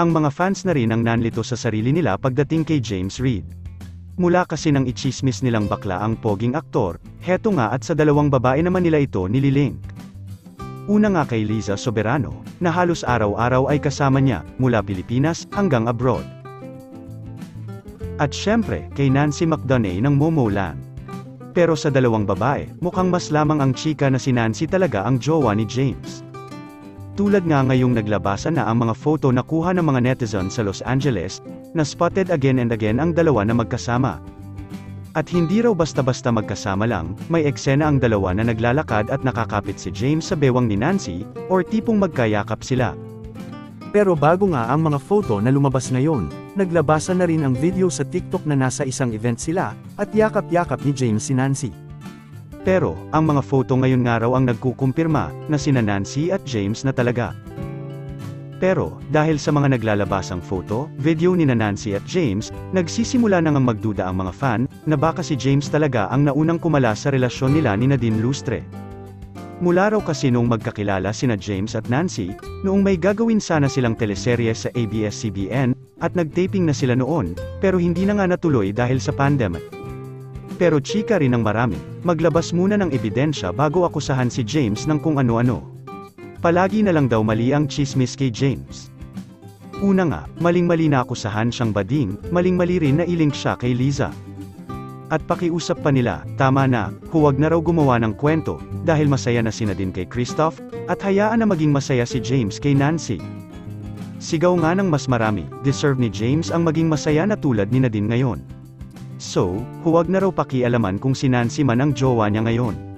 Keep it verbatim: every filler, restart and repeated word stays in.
Ang mga fans na rin ang nanlito sa sarili nila pagdating kay James Reid. Mula kasi nang ichismis nilang bakla ang poging aktor, heto nga at sa dalawang babae naman nila ito nililink. Una nga kay Liza Soberano, na halos araw-araw ay kasama niya, mula Pilipinas hanggang abroad. At syempre, kay Nancy McDonough ng Momoland. Pero sa dalawang babae, mukhang mas lamang ang chika na si Nancy talaga ang jowa ni James. Tulad nga ngayong naglabasan na ang mga photo na kuha ng mga netizens sa Los Angeles, na spotted again and again ang dalawa na magkasama. At hindi raw basta-basta magkasama lang, may eksena ang dalawa na naglalakad at nakakapit si James sa bewang ni Nancy, or tipong magkayakap sila. Pero bago nga ang mga photo na lumabas ngayon, naglabasan na rin ang video sa TikTok na nasa isang event sila, at yakap-yakap ni James si Nancy. Pero, ang mga photo ngayon nga raw ang nagkukumpirma, na sina Nancy at James na talaga. Pero, dahil sa mga naglalabasang photo, video ni Nancy at James, nagsisimula na ngang magduda ang mga fan, na baka si James talaga ang naunang kumala sa relasyon nila ni Nadine Lustre. Mula raw kasi nung magkakilala sina James at Nancy, noong may gagawin sana silang teleserye sa A B S C B N, at nagtaping na sila noon, pero hindi na nga natuloy dahil sa pandemic. Pero chika rin ng marami, maglabas muna ng ebidensya bago akusahan si James ng kung ano-ano. Palagi na lang daw mali ang chismis kay James. Una nga, maling-mali na akusahan siyang bading, maling-mali rin na ilink siya kay Liza. At pakiusap pa nila, tama na, huwag na raw gumawa ng kwento, dahil masaya na si Nadine kay Christoph, at hayaan na maging masaya si James kay Nancy. Sigaw nga ng mas marami, deserve ni James ang maging masaya na tulad ni Nadine ngayon. So, huwag na raw pakialaman kung si Nancy man ang jowa niya ngayon.